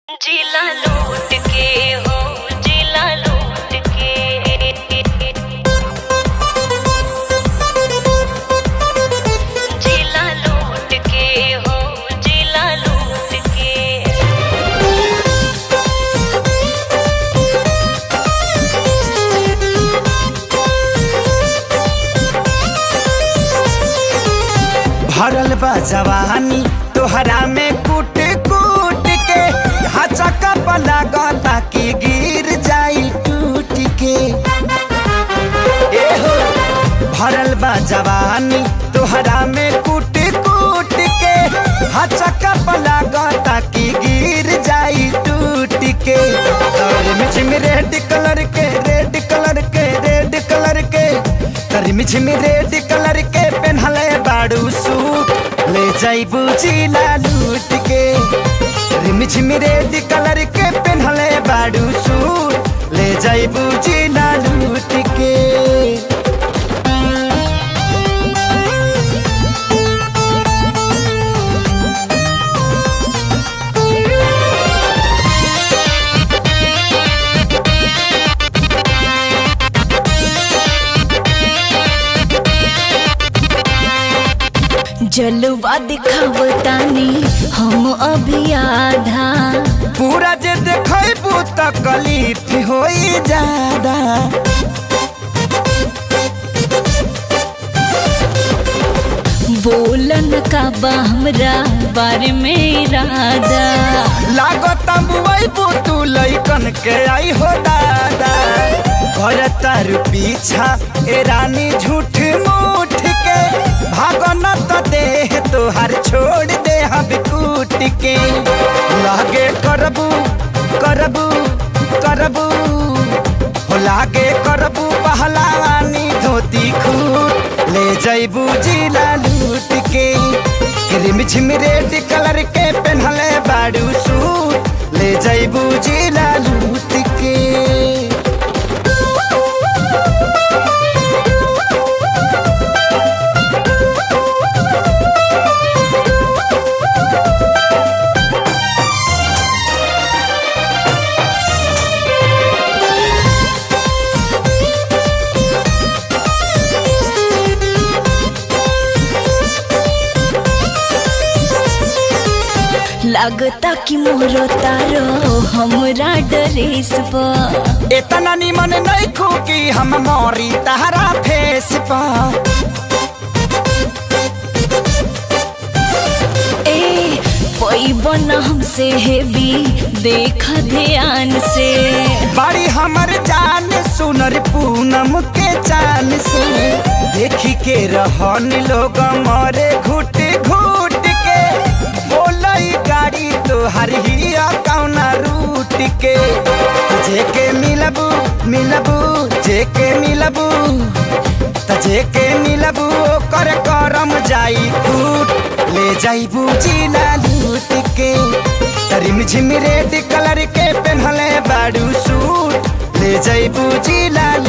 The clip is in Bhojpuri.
जिला लूट के हो, जिला लूट के, जिला लूट के हो, जिला लूट के। भरल बा जवानी तोहरा में कूट कूट के हचका पला गता की गिर जाई टूट के। ए हो भरल बा जवानी तोहरा में कूट कूट के हचका पला गता की गिर जाई टूट के। मिझिम रेड कलर के रेड कलर के रेड कलर के मिझिम रेड कलर के पहनले बाड़ू सूट ले जाइबू जिला लूट के। रिमझिम रेड कलर के पहनले बाड़ू सूट ले जाइबू जिला लूट के। जलवा दिखावतानी हम अभी आधा, पूरा जे देखबू तकलीफ होई ज्यादा। बोलन का बा हमरा बारे में इरादा, लागत मुआइबू तू लइकन के आई हो दादा। घर तारू पीछा ए रानी झूठ मूठ के भागन तो देह तोहर छोड़ दे हम कूट के। लागे करबू करबू करबू हो लागे करबू पहलवानी धोती खूट ले जाइबू जिला लूट के। रिमझिम रेड कलर के पहनले बाड़ू सूट ले जाइबू जिला लूट के। लगता कि मोरो तारो हमरा ड्रेस पर इतना निमन नहीं खो कि हम मोरी तहरा फेस पर। ए पैबन हमसे हेवी देखा ध्यान से, बड़ी हमर जान सुनर पूनम के चान से। देखी के रहन लोग मरे घुट घुट के बोलई गाड़ी तोहर हिया कौना रूट के। जेके मिलबू मिलबू जेके मिलबू जेके मिलबू ओकर करम जाई फूट ले जाइबू जिला लूट के। रिमझिम रेड कलर के पहनले बाड़ू सूट ले जाइबू जिला